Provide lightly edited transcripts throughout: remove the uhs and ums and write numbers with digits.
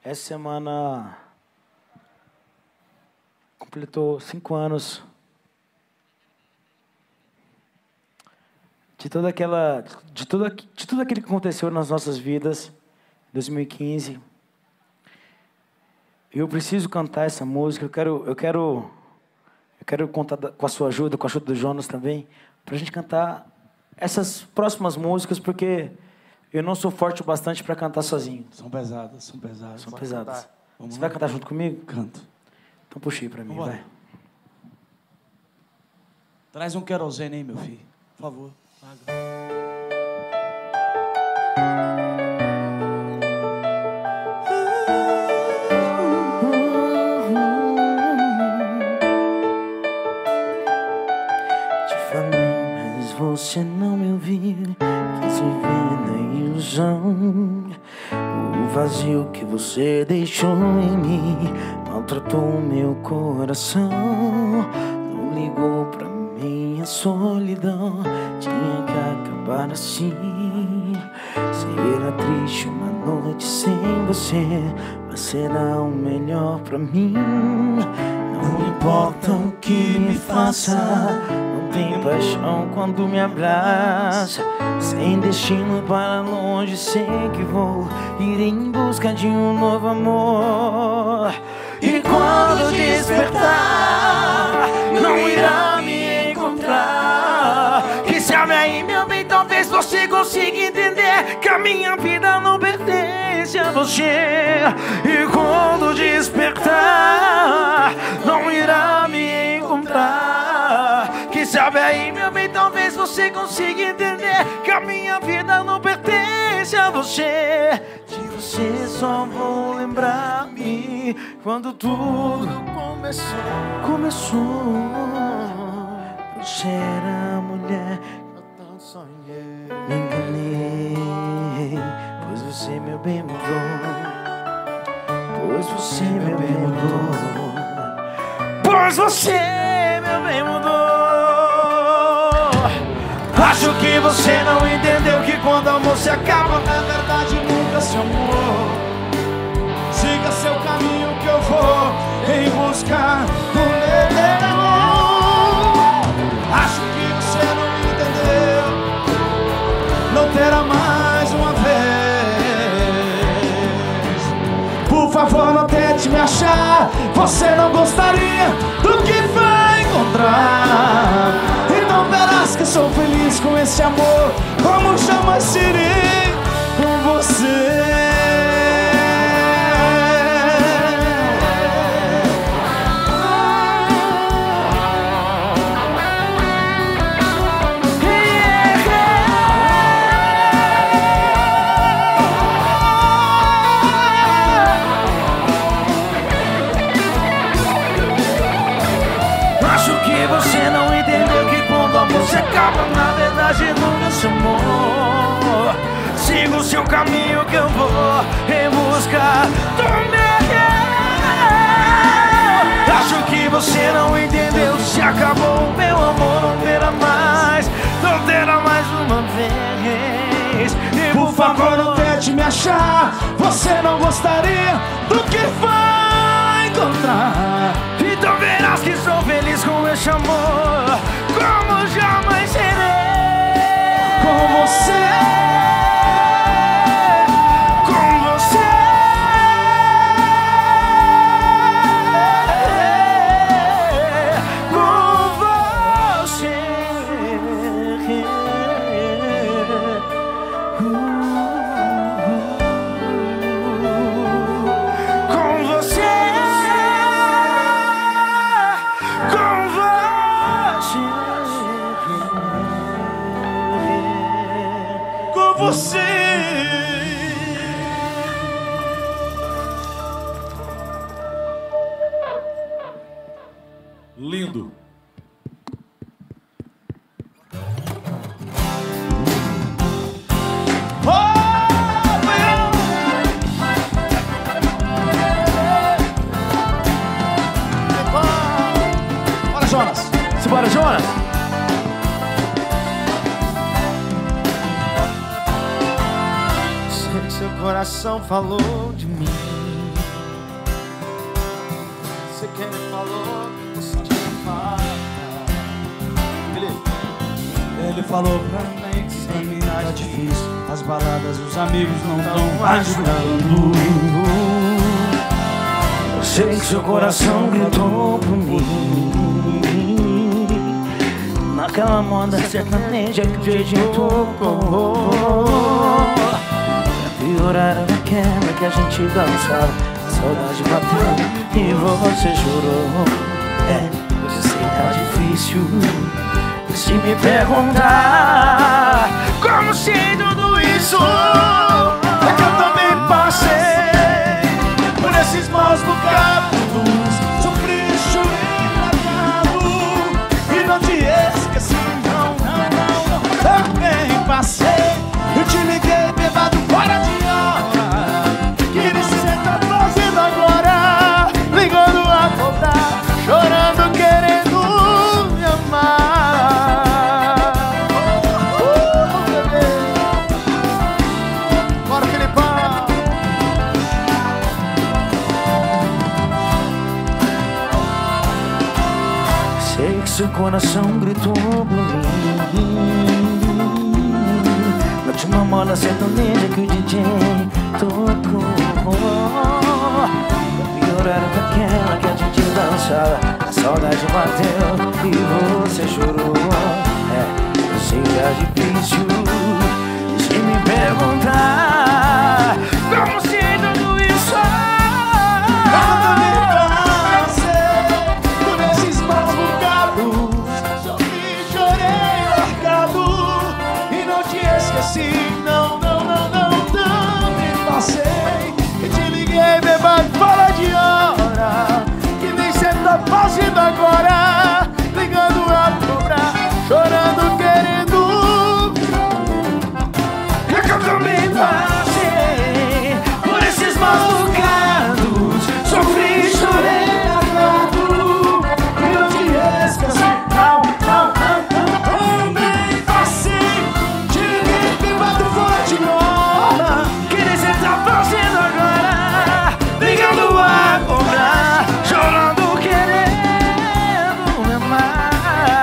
Essa semana completou 5 anos de tudo aquilo que aconteceu nas nossas vidas em 2015. Eu preciso cantar essa música. Eu quero contar com a sua ajuda, com a ajuda do Jonas também, para a gente cantar essas próximas músicas, porque eu não sou forte o bastante para cantar sozinho. São pesadas, são pesadas. São pesadas. Vamos Você lá? vai cantar junto comigo? Canto. Então puxa aí para mim, Vambora. vai. Traz um querosene aí, meu filho. Por favor. Te falei, mas você não me ouviu. Quis viver na ilusão. O vazio que você deixou em mim maltratou o meu coração. Não ligou pra minha solidão. Tinha que acabar assim. Será triste uma noite sem você, mas será o melhor pra mim. Não importa o que me faça, não tem paixão quando me abraça. Sem destino para longe, sei que vou ir em busca de um novo amor. E quando despertar, não irá me encontrar. Quem sabe aí, meu bem, talvez você consiga entender que a minha vida não pertence a você. E quando despertar, não irá me encontrar. Quem sabe aí, meu bem, talvez você consiga entender que a minha vida não pertence a você. De você só vou lembrar-me quando tudo começou. Você era a mulher que eu tanto sonhei. Me enganei, pois você, meu bem, mudou. Pois você, meu bem, mudou. Pois você, meu bem, mudou. Acho que você não entendeu que quando o amor se acaba, Na verdade nunca se amou. Siga seu caminho que eu vou em busca do meu amor. Acho que você não entendeu. Não terá mais uma vez. Por favor, não tente me achar. Você não gostaria do que vai encontrar. Então verás que sou feliz com esse amor, como jamais serei com você. acho que você não entendeu que quando o amor se acaba, na verdade nunca se amou. Siga o seu caminho que eu vou em busca do meu. Acho que você não entendeu, se acabou o meu amor, não terá mais uma vez. E Por favor, não tente me achar. Você não gostaria do que vai encontrar. então verás que sou feliz com esse amor, como jamais serei Com você. Você. Lindo. Bora, Jonas. Simbora, Jonas! Sei que seu coração falou de mim. Ele falou, eu senti falta. Ele falou pra mim que sem mim tá difícil. As baladas, os amigos não estão ajudando. Eu sei que seu coração gritou por mim naquela moda sertaneja que o DJ tocou. Pra piorar era aquela que a gente dançava. A saudade bateu e você chorou. Hoje sei que tá difícil. E se me perguntar como sei tudo isso, é que eu também passei por esses maus bocados. Sofri, chorei, largado e não te esqueci, não. Também passei, eu te liguei bêbado fora de hora. Que nem você tá fazendo agora, ligando a cobrar, chorando, querendo me amar. Bora, Filipão! sei que seu coração gritou por mim na última moda sertaneja que o DJ tocou. Pra piorar era aquela que a gente dançava. A saudade bateu e você chorou. Eu sei que é difícil. E se me perguntar como se tudo isso, Eu também passei por esses maus bocados. Sofri, chorei, largado e não te esqueci, não. Também passei e te liguei bêbado fora de hora. Que nem cê tá fazendo agora, ligando a cobrar, chorando, querendo. é que eu também passei por esses maus bocados. Sofri, chorei, largado e não te esqueci, não. Também passei, te liguei bêbado fora de hora. Que nem cê tá fazendo agora, ligando a cobrar, chorando, querendo me amar.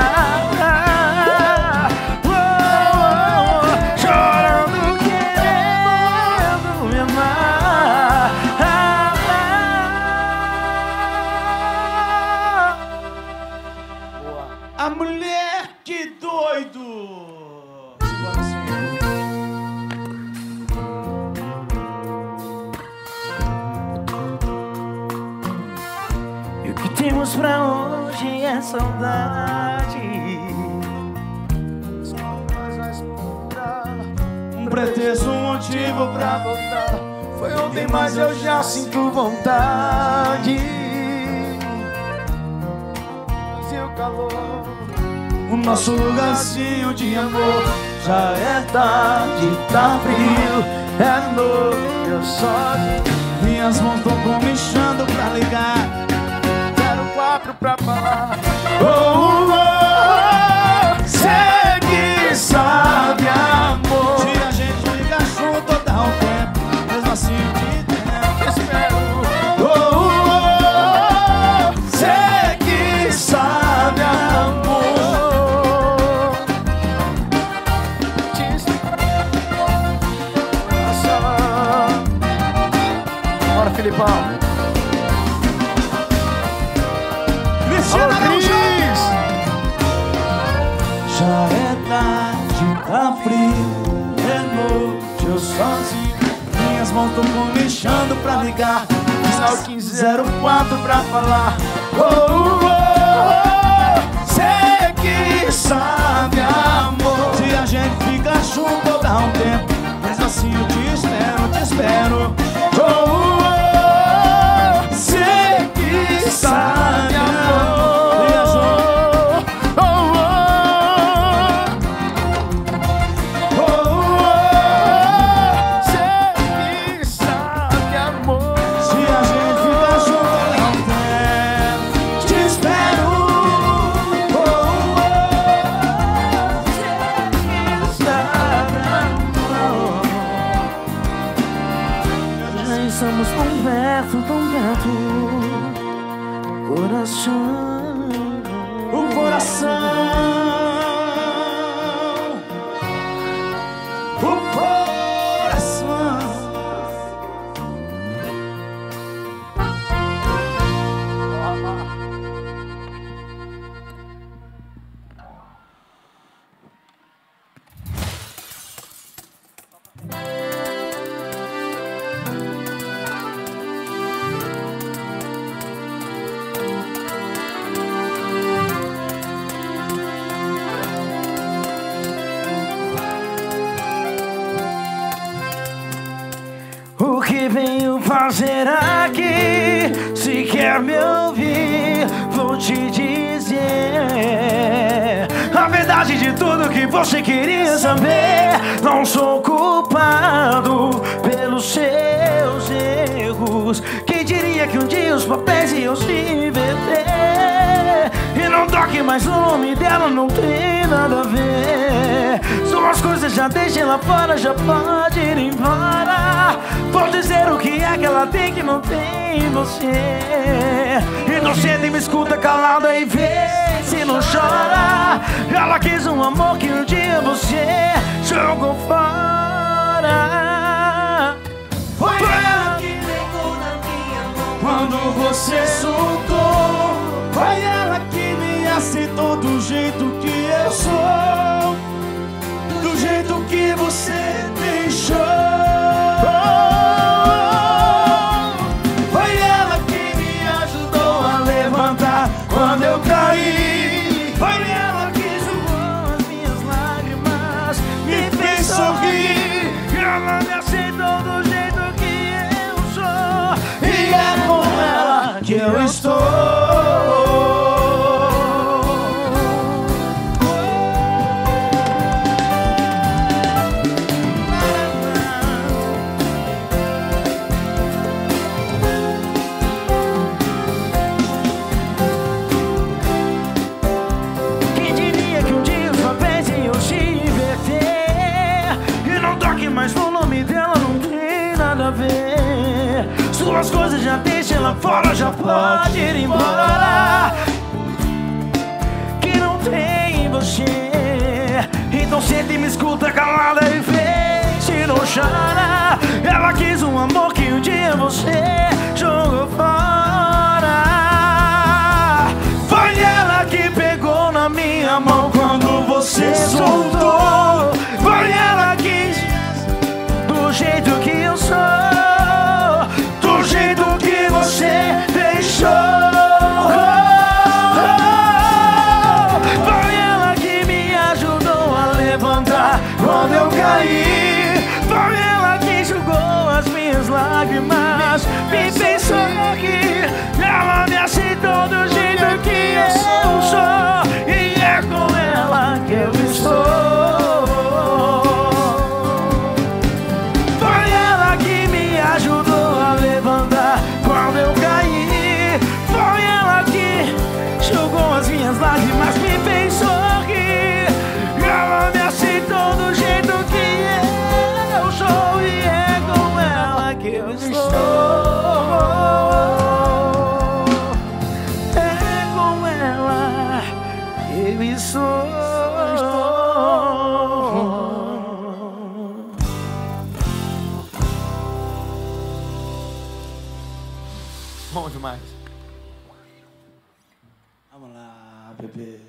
Chorando, querendo me amar. A mulher, que doido! Segura assim. E o que temos pra hoje é saudade. Um pretexto, um motivo pra voltar. Foi ontem, mas eu já sinto vontade. Fazia o calor, o nosso lugarzinho de amor. Já é tarde, tá frio, é noite, eu sozinho. Minhas mãos tão comichando pra ligar. 04 pra falar. Cê que sabe, amor. Se a gente liga junto, dá um tempo. Mesmo assim te tempo, espero. Cê que sabe, amor. Bora, Filipão. Cristiano Cris. Já é tarde, tá frio, é noite, eu sozinho. Minhas mãos tão comichando pra ligar. Sinal 1504 pra falar. Cê que sabe, amor. Se a gente fica junto, dá um tempo. Mas assim eu te espero. Cê que sabe, amor. Estamos tão perto, coração. O coração. O que venho fazer aqui? Se quer me ouvir, vou te dizer a verdade de tudo que você queria saber. Não sou culpado pelos seus erros. Quem diria que um dia os papéis iam se inverter? E não toque mais o nome dela, não tem nada a ver. Suas coisas já deixem lá fora, já pode ir embora. Vou dizer o que é que ela tem que não tem em você. Inocente, me escuta calada e vê se não chora. Ela quis um amor que um dia você jogou fora. Foi ela que pegou na minha mão quando você soltou. Foi ela que me aceitou do jeito que eu sou, do jeito que você deixou. Foi ela que me ajudou a levantar quando eu caí. Foi ela que jogou as minhas lágrimas, me fez sorrir. Ela me aceitou do jeito que eu sou, E é com ela que eu estou. Quem diria que um dia os papéis iam se inverter? E não toque mais no nome dela, não tem nada a ver. Suas coisas já deixem lá fora, já pode ir embora. Que não tem em você. Então sente e me escuta calada e vê se não chora. Ela quis um amor que um dia você jogou fora. Foi ela que pegou na minha mão quando você soltou. Foi ela que Do jeito que eu sou, do jeito que você deixou. foi ela que me ajudou a levantar Quando eu caí, Foi ela que enxugou as minhas lágrimas, me fez sorrir. Ela me aceitou do jeito que eu sou, e é com ela que eu estou. Foi ela que me ajudou a levantar quando eu caí. Foi ela que enxugou as minhas lágrimas, me fez sorrir. Ela me aceitou do jeito que eu sou, e é com ela que eu estou. É com ela que eu estou. Bom demais. Vamos lá, bebê.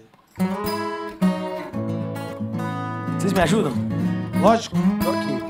Vocês me ajudam? Lógico, tô aqui.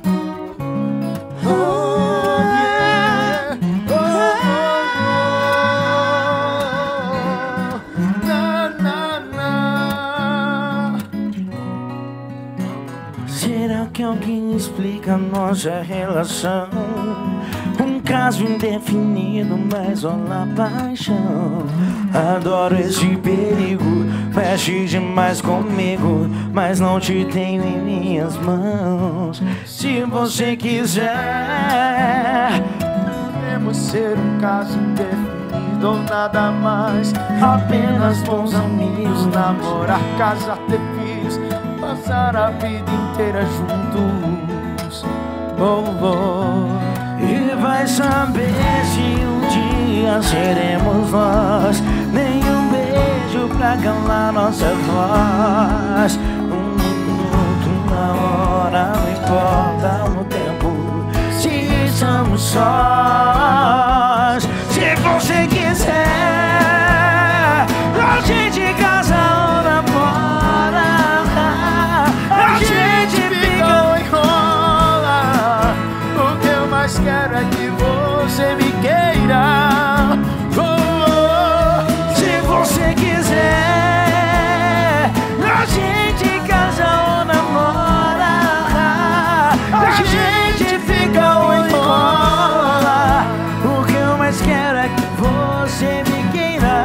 Será que alguém explica a nossa relação? Um caso indefinido, mas olha a paixão. Adoro esse perigo, mexe demais comigo, mas não te tenho em minhas mãos. Se você quiser, Podemos ser um caso indefinido ou nada mais. apenas bons amigos, Namorar, casar, ter filhos, passar a vida inteira juntos. Oh, oh. E vai saber se um dia seremos somos nós. Nenhum beijo pra calar nossa voz. Um minuto, uma hora, não importa o tempo, se estamos sós. Se você quiser, a gente casa ou namora. A gente fica ou enrola. O que eu mais quero é que você me queira. Oh, oh. Se você quiser, a gente casa ou namora. A gente fica ou enrola. O que eu mais quero é que você me queira.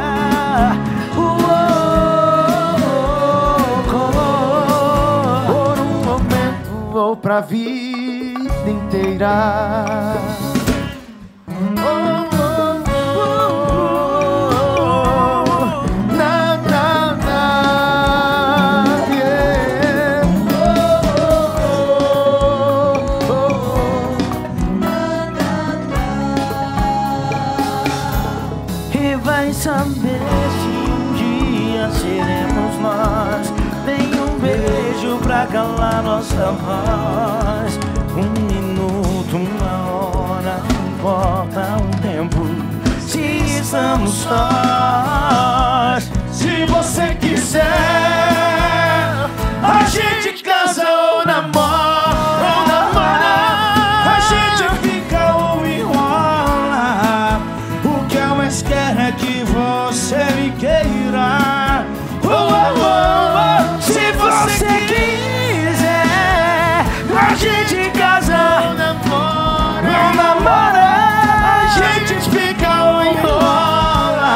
Por um momento ou pra vida inteira. Saber se um dia seremos nós. Nenhum beijo pra calar nossa voz. Um minuto, uma hora, não importa o tempo, se estamos sós. Se você quiser, a gente casa ou namora. Ou namora. A gente fica ou enrola. O que eu mais quero é que você me queira. Oh, oh, oh, oh. Se você quiser, a gente casa ou namora. Ou namora. A gente fica ou enrola.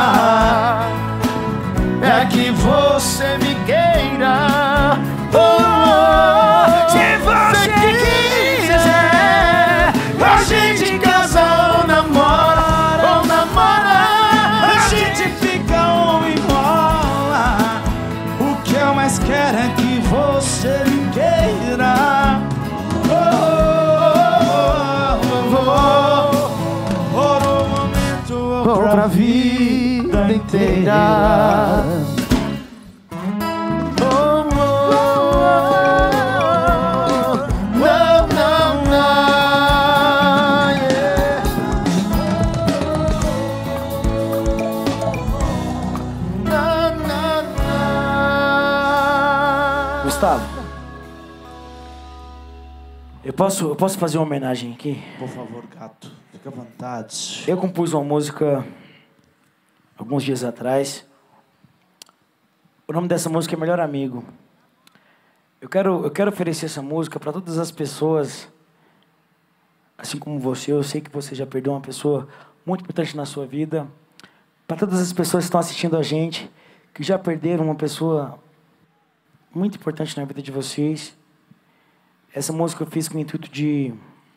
É que você me queira. Oh, oh, oh. Se você quiser, a gente casa ou namora. Ou namora. A gente fica ou enrola. O que eu mais quero é que você me queira. Oh, oh, oh, oh, oh. Por um momento ou pra vida inteira. Oh, oh, oh, não, não, não, yeah. Não, não, não. Gustavo, eu posso fazer uma homenagem aqui? Por favor, gato, fica à vontade. Eu compus uma música alguns dias atrás. O nome dessa música é Melhor Amigo. Eu quero oferecer essa música para todas as pessoas, assim como você. Eu sei que você já perdeu uma pessoa muito importante na sua vida. Para todas as pessoas que estão assistindo a gente, que já perderam uma pessoa muito importante na vida de vocês. Essa música eu fiz com o intuito de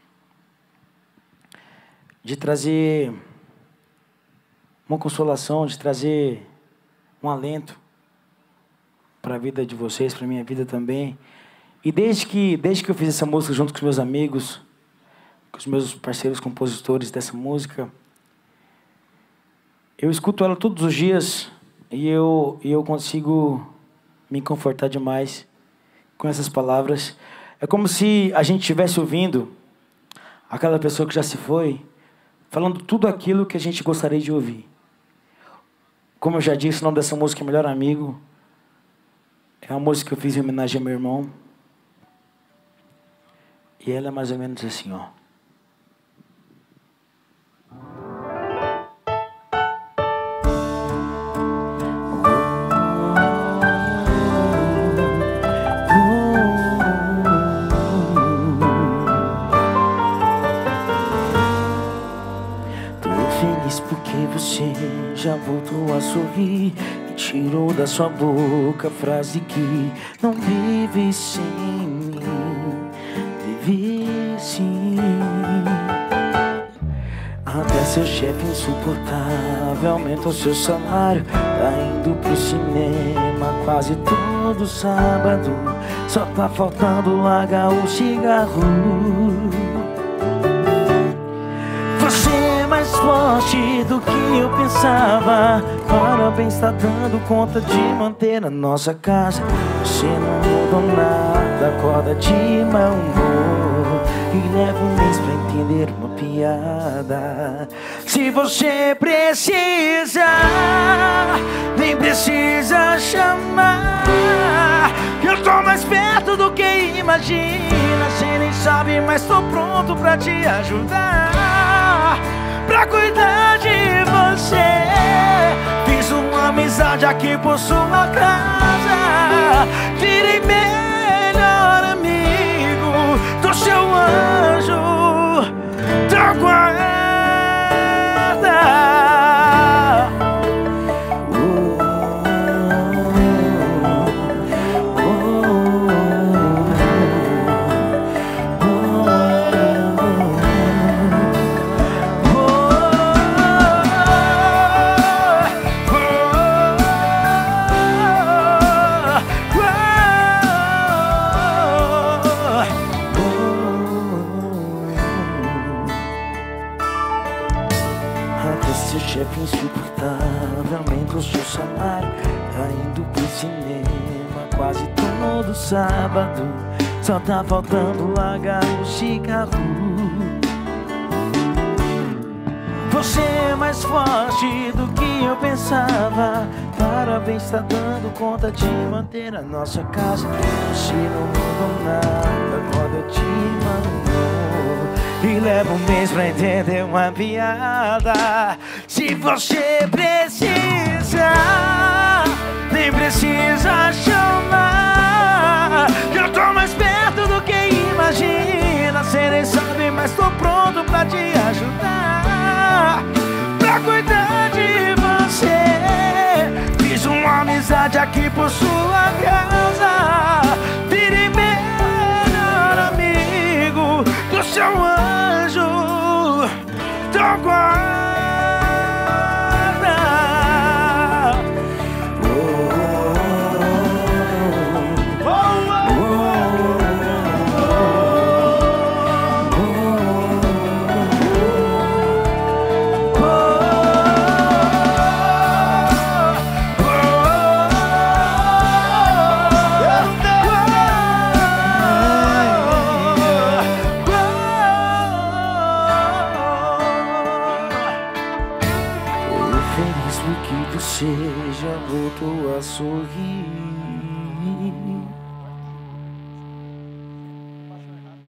trazer uma consolação, de trazer um alento para a vida de vocês, para a minha vida também. E desde que eu fiz essa música junto com os meus amigos, com os meus parceiros compositores dessa música, eu escuto ela todos os dias e eu consigo me confortar demais com essas palavras. É como se a gente estivesse ouvindo aquela pessoa que já se foi, falando tudo aquilo que a gente gostaria de ouvir. Como eu já disse, o nome dessa música é Melhor Amigo. É uma música que eu fiz em homenagem ao meu irmão. E ela é mais ou menos assim, ó. Tô feliz porque você já voltou a sorrir e tirou da sua boca a frase que não vive sem mim, vive sim. Até seu chefe insuportável aumentou seu salário, tá indo pro cinema quase todo sábado, só tá faltando largar o cigarro. Você é mais forte forte do que eu pensava. Parabéns, tá dando conta de manter a nossa casa. Você não mudou nada, acorda de mau humor e leva um mês pra entender uma piada. Se você precisa, nem precisa chamar. Eu tô mais perto do que imagina. Cê nem sabe, mas tô pronto pra te ajudar, pra cuidar de você. Fiz uma amizade aqui por sua casa. Virei melhor amigo do seu anjo da guarda. Seu chefe insuportável aumenta o seu salário, tá indo pro cinema quase todo sábado. Só tá faltando largar o cigarro. Você é mais forte do que eu pensava. Parabéns, tá dando conta de manter a nossa casa. Você não mudou nada, acorda de mau e leva um mês pra entender uma piada. Se você precisa, nem precisa chamar. Eu tô mais perto do que imagina. Cê nem sabe, mas tô pronto pra te ajudar, pra cuidar de você. Fiz uma amizade aqui por sua causa. Virei melhor amigo do seu anjo da guarda. Feliz porque você já voltou a sorrir.